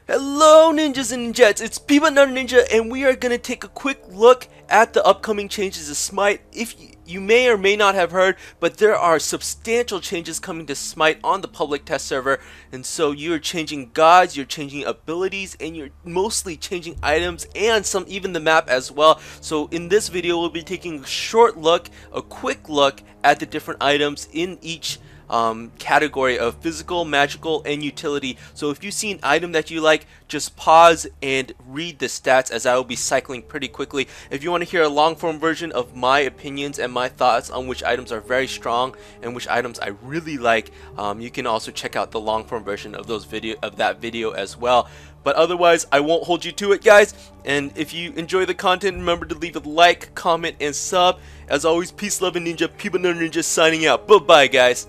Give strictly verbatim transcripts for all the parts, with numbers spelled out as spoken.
Hello ninjas and ninjas, it's Peanut Ninja, and we are going to take a quick look at the upcoming changes to Smite. If you, you may or may not have heard, but there are substantial changes coming to Smite on the public test server, and so you're changing gods, you're changing abilities, and you're mostly changing items and some even the map as well. So in this video we'll be taking a short look, a quick look at the different items in each Um, category of physical, magical, and utility. So if you see an item that you like, just pause and read the stats, as I will be cycling pretty quickly. If you want to hear a long form version of my opinions and my thoughts on which items are very strong and which items I really like, um, you can also check out the long form version of those video of that video as well. But otherwise, I won't hold you to it, guys. And if you enjoy the content, remember to leave a like, comment, and sub. As always, peace, love, and ninja. Peanut Ninja signing out. Bye bye, guys.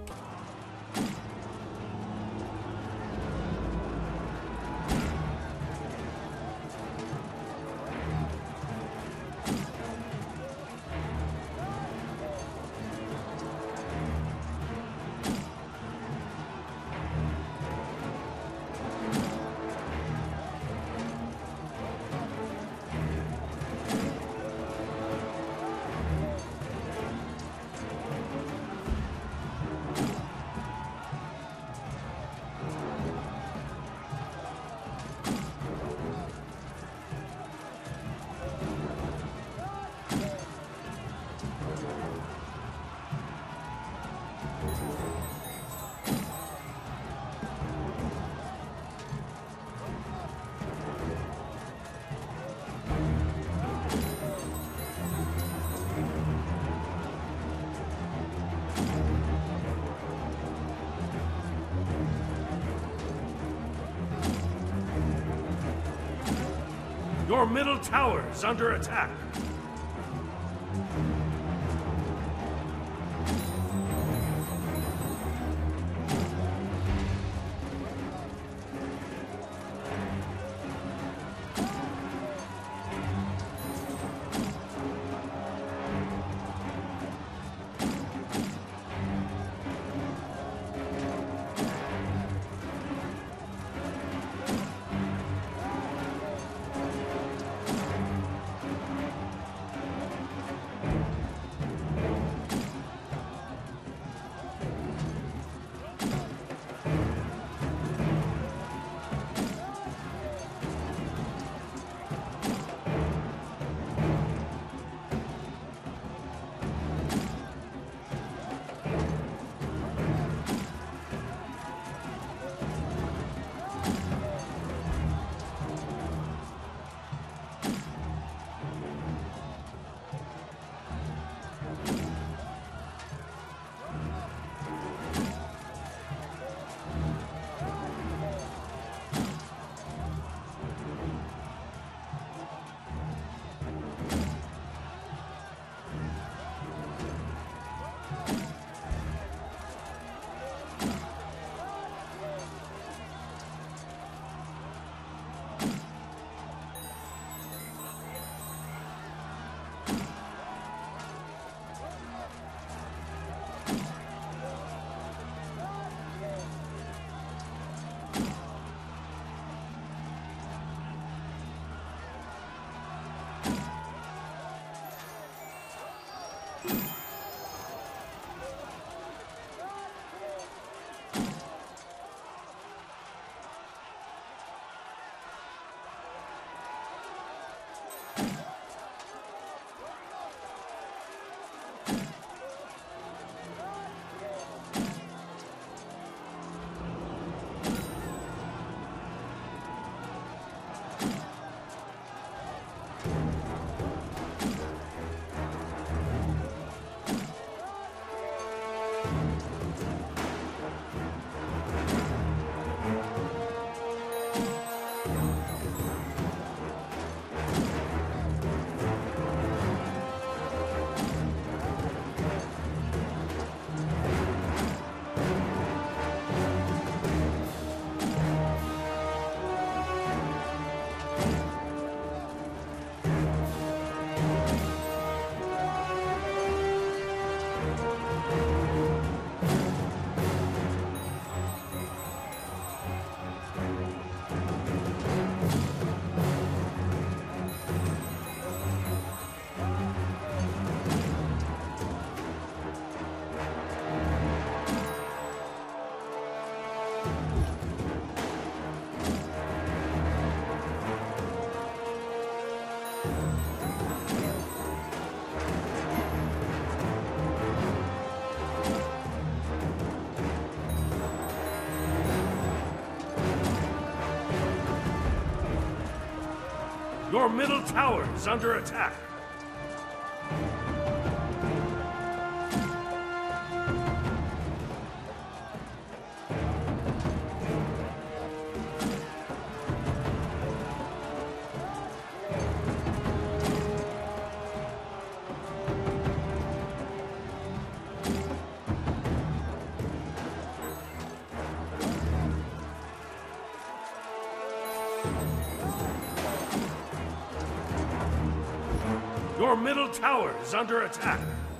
Your middle tower is under attack. Your middle tower is under attack. Your middle tower is under attack.